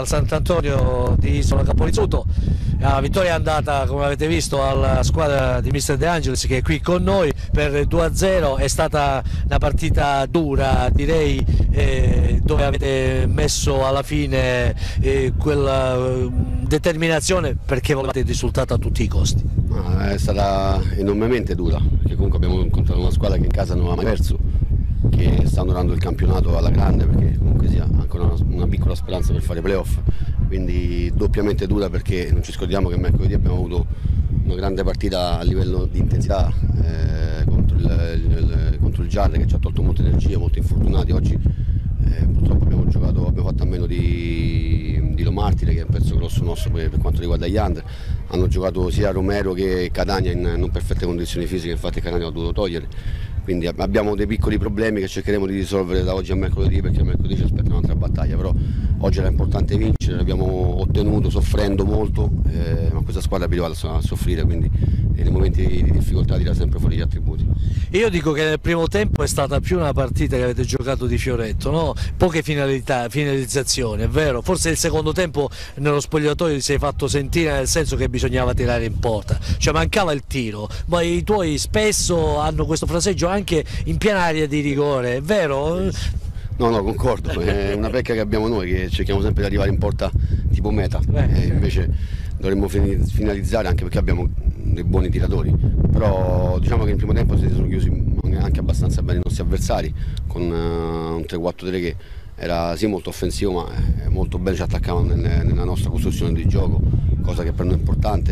al Sant'Antonio di Isola Caporizzuto. La vittoria è andata, come avete visto, alla squadra di Mister De Angelis, che è qui con noi, per 2-0. È stata una partita dura, direi, dove avete messo alla fine quella determinazione perché volevate il risultato a tutti i costi. È stata enormemente dura, perché comunque abbiamo incontrato una squadra che in casa non ha mai perso, che sta onorando il campionato alla grande, perché comunque sia ancora una piccola speranza per fare playoff, quindi doppiamente dura, perché non ci scordiamo che mercoledì abbiamo avuto una grande partita a livello di intensità contro il Giarre, che ci ha tolto molte energie, molti infortunati. Oggi purtroppo abbiamo fatto a meno di Lomartire, che è un pezzo grosso nostro per quanto riguarda gli under. Hanno giocato sia Romero che Catania in non perfette condizioni fisiche, infatti Catania l'ha dovuto togliere. Quindi abbiamo dei piccoli problemi che cercheremo di risolvere da oggi a mercoledì, perché a mercoledì ci aspetta un'altra battaglia, però oggi era importante vincere, l'abbiamo ottenuto soffrendo molto, ma questa squadra è abituata a soffrire, quindi nei momenti di difficoltà tira sempre fuori gli attributi. Io dico che nel primo tempo è stata più una partita che avete giocato di fioretto, no? Poche finalizzazioni, è vero? Forse il secondo tempo nello spogliatoio ti sei fatto sentire, nel senso che bisognava tirare in porta, cioè mancava il tiro, ma i tuoi spesso hanno questo fraseggio anche in piena area di rigore, è vero? No, concordo, è una pecca che abbiamo noi, che cerchiamo sempre di arrivare in porta tipo meta, invece dovremmo finalizzare, anche perché abbiamo dei buoni tiratori, però diciamo che in primo tempo si sono chiusi anche abbastanza bene i nostri avversari, con un 3-4-3 che era sì molto offensivo, ma molto bene ci attaccavano nella nostra costruzione di gioco, cosa che per noi è importante,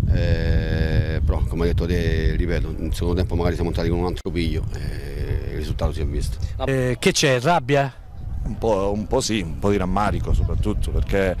però come hai detto te, ripeto, nel secondo tempo magari siamo entrati con un altro piglio, il risultato si è visto. Che c'è, rabbia? Un po' sì, un po' di rammarico soprattutto, perché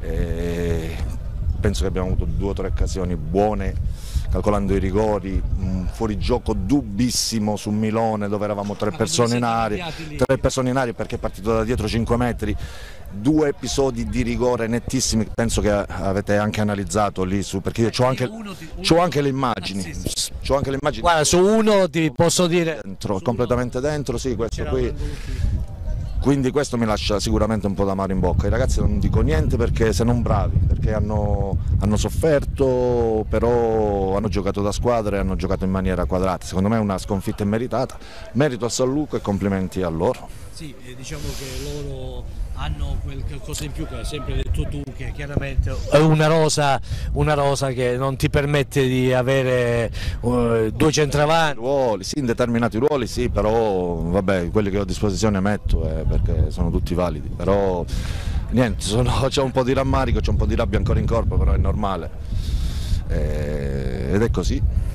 penso che abbiamo avuto 2 o 3 occasioni buone, calcolando i rigori, un fuorigioco dubbissimo su Milone, dove eravamo 3 persone in aria, perché è partito da dietro 5 metri, 2 episodi di rigore nettissimi, penso che avete anche analizzato lì, perché io ho anche le immagini. Guarda, su uno ti posso dire completamente dentro, sì, questo qui. Quindi questo mi lascia sicuramente un po' d'amaro in bocca. I ragazzi non dico niente perché se non bravi, perché hanno sofferto, però hanno giocato da squadra e hanno giocato in maniera quadrata. Secondo me è una sconfitta immeritata. Merito a San Luca e complimenti a loro. Sì, diciamo che loro hanno quel qualcosa in più, che hai sempre detto tu, che chiaramente è una rosa che non ti permette di avere 2 centravanti. Ruoli, sì, in determinati ruoli sì, però vabbè, quelli che ho a disposizione metto perché sono tutti validi, però niente, c'è un po' di rammarico, c'è un po' di rabbia ancora in corpo, però è normale ed è così.